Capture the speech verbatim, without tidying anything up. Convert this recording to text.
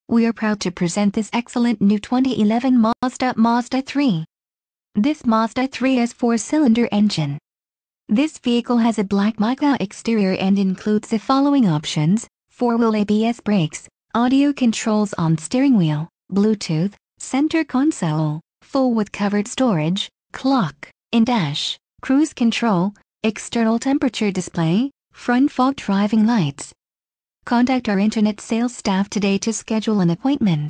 We are proud to present this excellent new twenty eleven Mazda Mazda three. This Mazda three has four-cylinder engine. This vehicle has a black Mica exterior and includes the following options: four-wheel A B S brakes, audio controls on steering wheel, Bluetooth, center console, full with covered storage, clock, in-dash, cruise control, external temperature display, front fog driving lights. Contact our internet sales staff today to schedule an appointment.